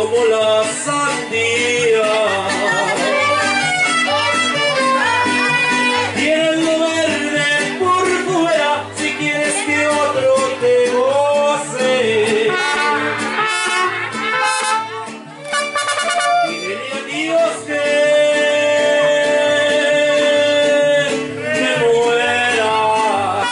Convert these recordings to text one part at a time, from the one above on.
como la sandía. Tiene lo verde por fuera, si quieres que otro te goce. Dile a Dios que me muera.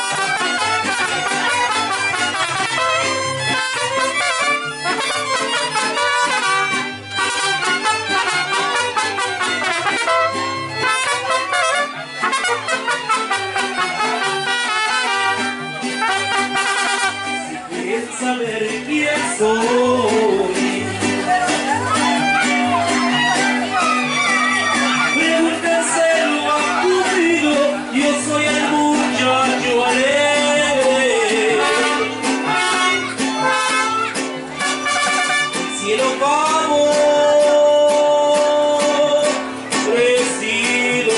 Si quieres saber quién soy, pregúntaselo a tu amigo. Yo soy el muchacho alegre. Cielo vamos, crecido.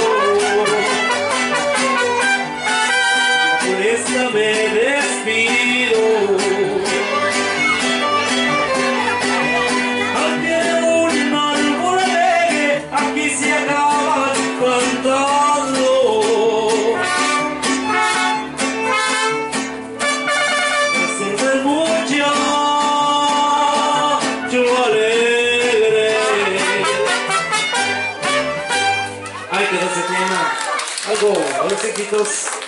Por esta me despido. Ahí quedó ese tema. Algo, a los éxitos.